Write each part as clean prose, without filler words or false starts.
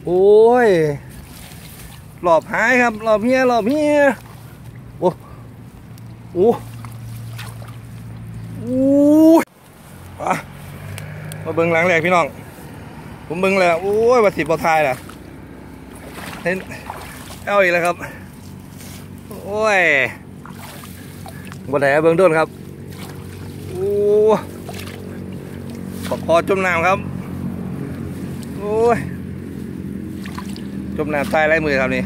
โอ้ยหลอบหายครับหลอบเฮียโอ้โอ้โอ้มาเบิ้งหลังแรกพี่น้องผมเบิ้งแล้วโอ้ยวัดสิบปอทายแหละเห็นเอาอีกแล้วครับโอ้ยบนไหนเบิ้งต้นครับโอ้ปอกคอจมน้ำครับโอ้ยจมน้ำตายไรมือครับนี่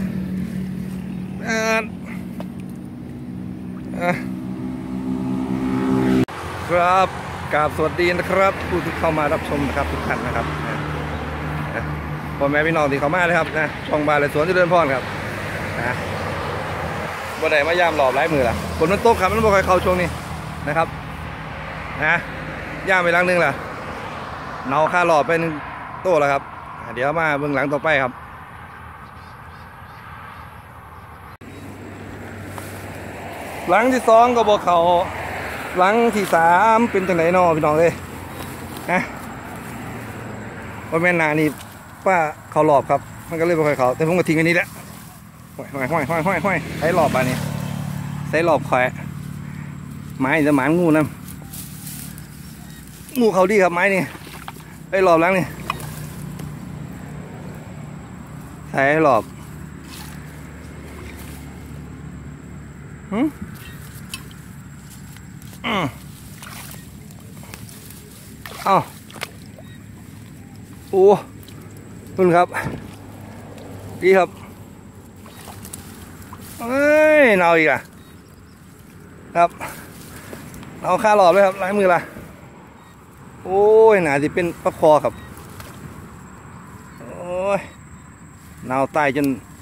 ครับกราบสวัสดีนะครับผู้ที่เข้ามารับชมนะครับทุกท่านนะครับพ่อแม่พี่น้องที่เข้ามาเลยครับนะช่องบานเลยสวนเจริญพรครับนะบนไหนมายามหลอบไร้มือล่ะฝนมันตกครับมันบ่ค่อยเข้าช่วงนี้นะครับนะย่ามไปหลังนึงล่ะเนาค่าหลอบไปหนึ่งโต้แล้วครับเดี๋ยวมาเบื้องหลังต่อไปครับหลังที่สองก็บอกเขาหลังที่สามเป็นจังไหนนอพี่น้องเลยนะว่าแม่นานี่ป้าเขาหลอบครับมันก็เลยบ่ค่อยเขาแต่ผมก็ทิ้งอันนี้แหละห้อยใช้หลอบอันนี้ใช้หลอบแขวะไม้จะหมานงูนะงูเขาดีครับไม้นี่ไอ้หลอบหลังนี่ใช้หลอบอ้าวโอ้คุณครับดีครับเอ้ยเนาอีกอ่ะครับเอาค่าหลอบเลยครับลายมือละโอ้ยหนาจะเป็นปลาคอครับโอ้ยเนาตายจน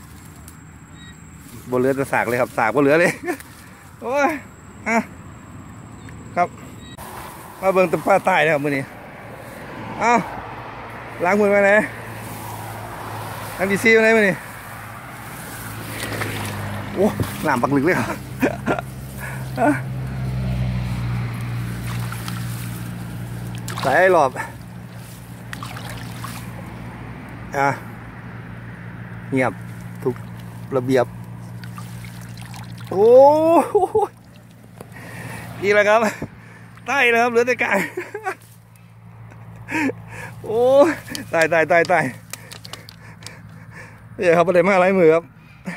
บนเรือจะสากเลยครับสากบนเรือเลยโอ้ยครับมาเบิ่งตัวปลาตายนะครับมือนี้อ้าวล้างมือมาไหนน้ำดีซีมาไหนมือนี้โอ้หนามปักลึกเลยครับใส่หลอบเงียบทุกระเบียบโอ้ดีแล้วครับใต้แล้วครับเหลือแต่กายโอ้ตายเนี่ยครับประเด็นมากไรมือครับ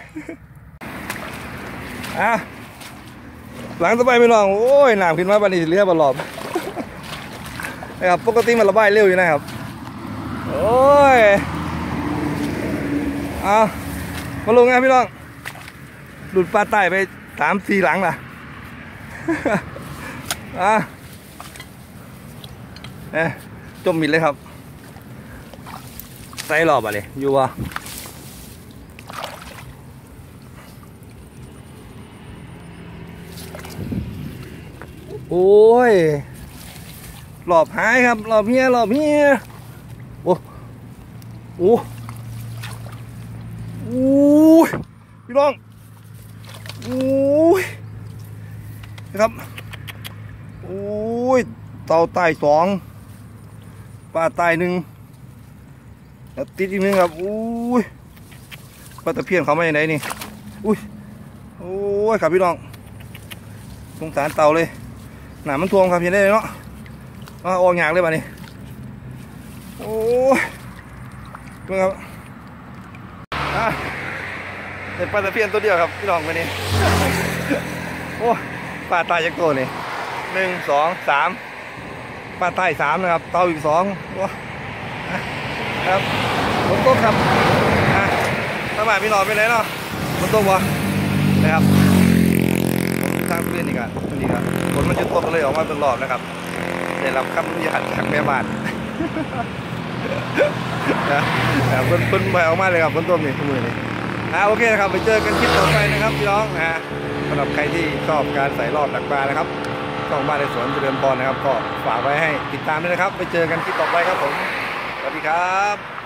หลังต่อไปไม่ลองโอ้ยหนามขึ้นมาบันนี้เรือบอลลอบนะครับปกติมันระบายเร็วอยู่นะครับโอ้ยมาลงไงพี่น้องหลุดปลาใต้ไป3-4หลังล่ะจมมิดเลยครับใส่หลอบอะไรอยู่วะโอ้ยหลอบหายครับหลอบเฮียโอ้พี่น้องโอ้ยครับโอ้ยเต่าตาย2ปลาตาย1แล้วติดอีกนึงครับโอ้ยปลาตะเพียนเขาไม่ยังไงนี่โอ้ยครับพี่น้องสงสารเต่าเลยหนามันทวงครับเห็นได้เลยเนาะออกหยากเลยบ้านี้โอ้ยดูครับเป็นปลาตะเพียนตัวเดียวครับพี่น้องวันนี้โอ้ปลาตายจากตัวนี่1 2 3ปลาตาย3นะครับเต่าอีก2ครับฝนตกครับถ้ามาพี่น้องไปไหนเนาะฝนตกวะนะครับทางเพื่อนอีกอ่ะนี่ครับฝนมันจะตกเลยออกมาเป็นหลอดนะครับได้รับคำอนุญาตจากแม่บ้านเพิ่นไปออกมาเลยครับฝนตกนี่มือนี่โอเคนะครับไปเจอกันคลิปต่อไปนะครับพี่น้องสำหรับใครที่ชอบการใส่รอบดักปลานะครับช่องบ้านในสวนเจริญพรนะครับก็ฝากไว้ให้ติดตามด้วยนะครับไปเจอกันคลิปต่อไปครับผมสวัสดีครับ